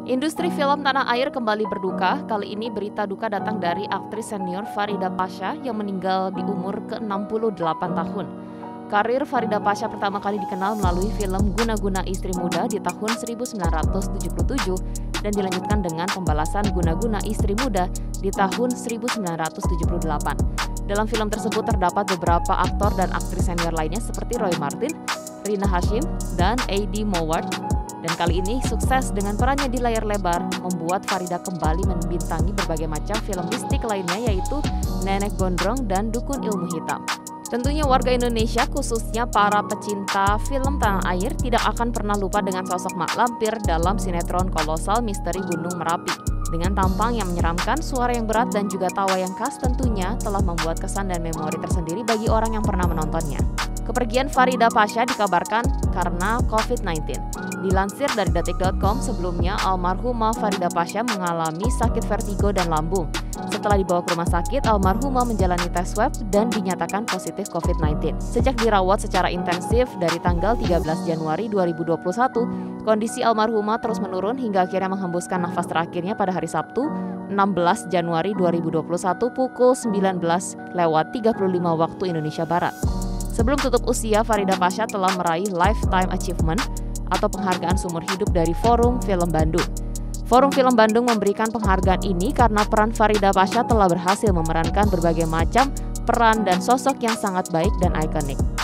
Industri film tanah air kembali berduka. Kali ini berita duka datang dari aktris senior Farida Pasha yang meninggal di umur ke-68 tahun. Karir Farida Pasha pertama kali dikenal melalui film Guna-Guna Istri Muda di tahun 1977 dan dilanjutkan dengan Pembalasan Guna-Guna Istri Muda di tahun 1978. Dalam film tersebut terdapat beberapa aktor dan aktris senior lainnya seperti Roy Martin, Rina Hasyim, dan Eddie Mowat. Dan kali ini sukses dengan perannya di layar lebar membuat Farida kembali membintangi berbagai macam film mistik lainnya yaitu Nenek Gondrong dan Dukun Ilmu Hitam. Tentunya warga Indonesia khususnya para pecinta film tanah air tidak akan pernah lupa dengan sosok Mak Lampir dalam sinetron kolosal Misteri Gunung Merapi. Dengan tampang yang menyeramkan, suara yang berat dan juga tawa yang khas tentunya telah membuat kesan dan memori tersendiri bagi orang yang pernah menontonnya. Kepergian Farida Pasha dikabarkan karena COVID-19. Dilansir dari detik.com, sebelumnya almarhumah Farida Pasha mengalami sakit vertigo dan lambung. Setelah dibawa ke rumah sakit, almarhumah menjalani tes swab dan dinyatakan positif COVID-19. Sejak dirawat secara intensif dari tanggal 13 Januari 2021, kondisi almarhumah terus menurun hingga akhirnya menghembuskan nafas terakhirnya pada hari Sabtu, 16 Januari 2021 pukul 19:35 waktu Indonesia Barat. Sebelum tutup usia, Farida Pasha telah meraih Lifetime Achievement atau penghargaan seumur hidup dari Forum Film Bandung. Forum Film Bandung memberikan penghargaan ini karena peran Farida Pasha telah berhasil memerankan berbagai macam peran dan sosok yang sangat baik dan ikonik.